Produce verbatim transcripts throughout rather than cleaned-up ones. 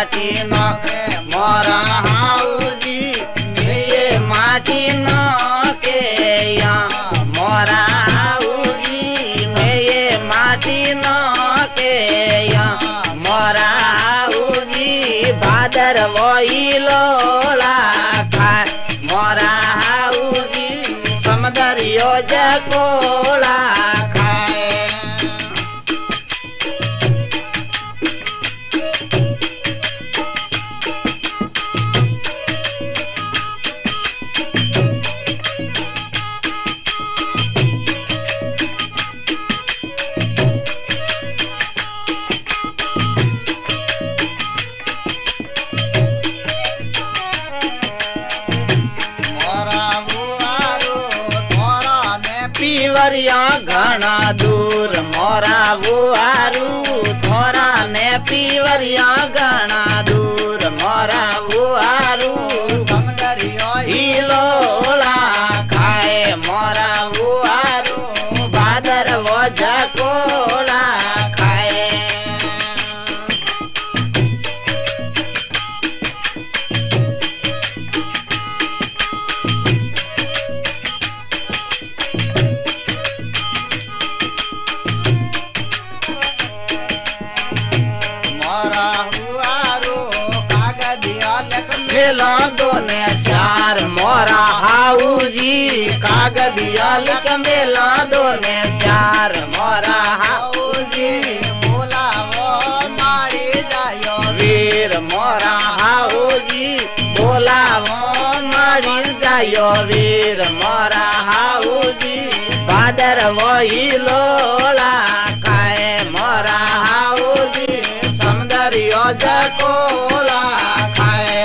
माटी न मोरा हाउजी ये माटी न के या मोरा हाउजी में ये माटी न के या मोरा हाउजी बादर वही लोला खाए मोरा हाउजी समदरियो जकोला खाए। पीवरिया घना दूर मोरा बुआरू थोरा ने पीवरिया घना दूर मोरा बुआरू समदरियो हिलोला खाए मोरा बुआरू बादर वो जकोला खाए। मेला दोने चार मोरा हाउजी कागदिया लिख मेला दोने चार मोरा हाउजी बोला वो मारी जायो वीर मोरा हाउजी बोला वो मारी जायो वीर मोरा हाउजी बादर वही लोला खाए मोरा हाउजी समदरियो जकोला खाए।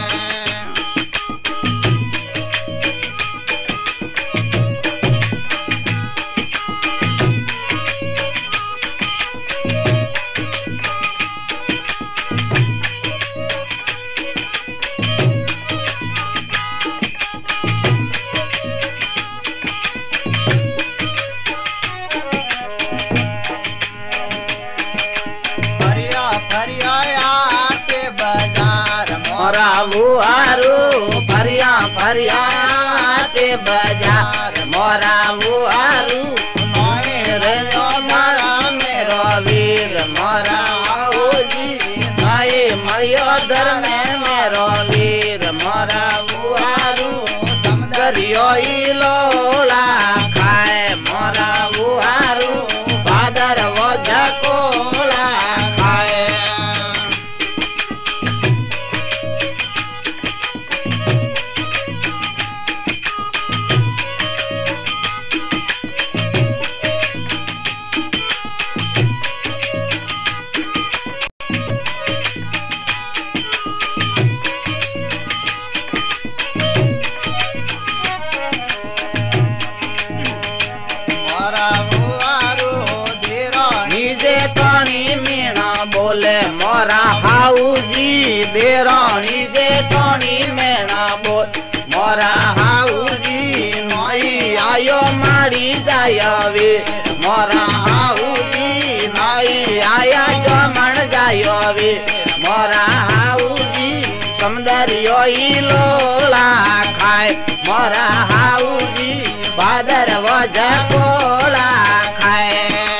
मोरा बुआरू फरिया फरिया के बाजार मोरा बुआरू मेरे मोरा मेरो वीर मोरा हाउजी नए मयोदर में मेरो वीर मोरा बुआरू समदरियो लोला खाए मोरा बुआरू बादर वो जकोला खाए। बोले मोरा हाउजी बेरानी जे टोनी में ना बोल मोरा हाउजी नई आयो मारी जायवे मोरा हाउजी नई आया जमण जायवे मोरा हाउजी समदरियो लोला खाए मोरा हाउजी बादर वो जकोला खाए।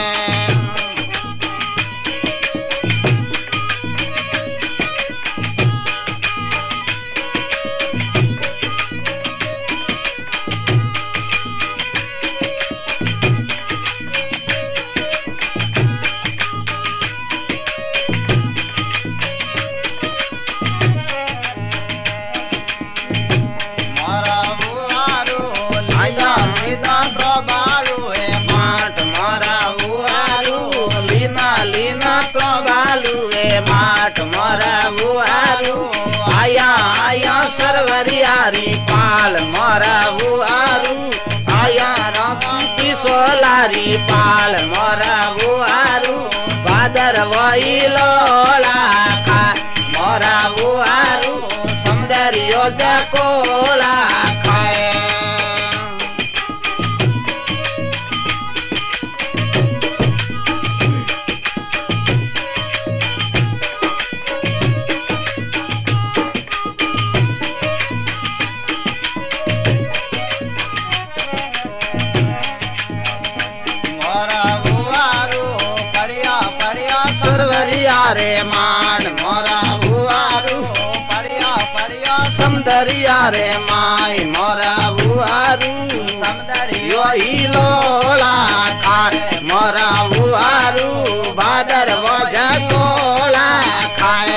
आया आया सरवरियारी पाल मोरा बुआरू आया रामती सोलारी पाल मोरा बुआरू बादर वही लोला खा मोरा बुआरू समदरियो जकोला खाए। समदरिया रे माई मोरा बुआरू समदरियो ही लोला खाए मोरा बुआरू भादर वजा कोला खाए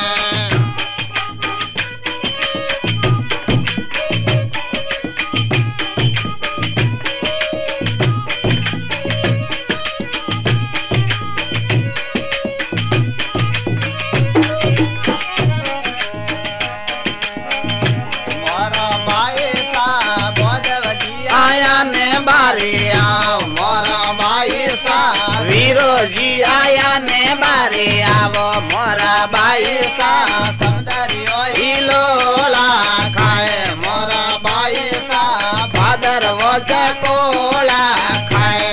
वीरोजी आया ने बारे आवो मोरा बाई सा समदरियो ही लोला खाए मोरा बाई सा भादर वज कोला खाए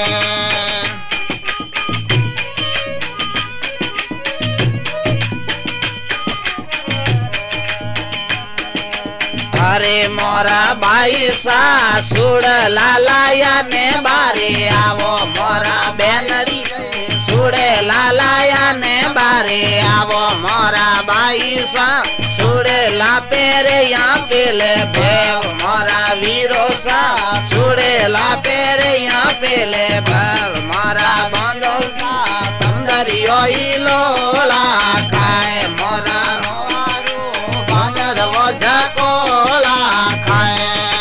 अरे मोरा बाई सा सुड़ लालाया ने बारे आवो मोरा बेनरी सुड़े लालाया ने बारे आवो मोरा बाई सा सुड़े ला पेरे या पेले भेव मोरा वीरो सा सुड़े ला पेरे या पेले भेव मोरा बंदो सा समदरियो ही लोला खाए मोरा बंदर वजा कोला खाए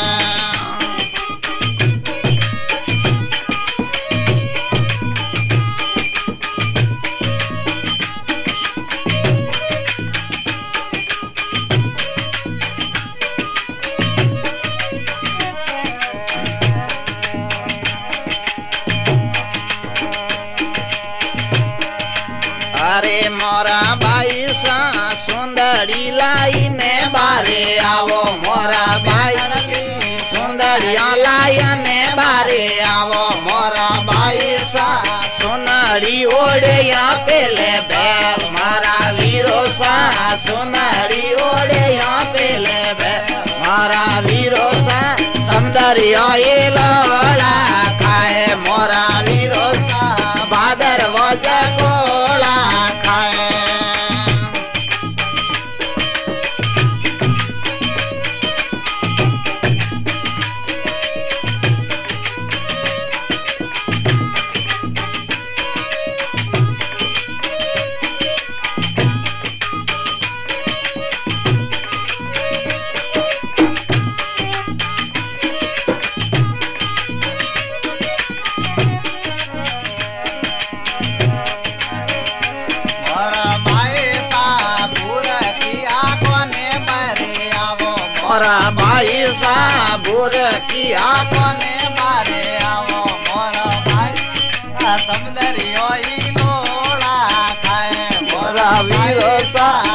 अरे मोरा बाई सा सुंदरी लाई ने बारे आवो मोरा बाई सुंदरिया लाई ने बारे आवो मोरा बाई सा सुनरी ओढ़े या पेले बैल मारा वीरो सा सुनरी ओढ़े या पेले बैल मारा वीरो सा समदरिया ये लोला खाए मोरा वीरो सा भादर वज कोला खाए मोरा भाई सा बुर की आंखों ने मारे आवो मोरा भाई समदरियो ही लोला खाए मोरा वीरो सा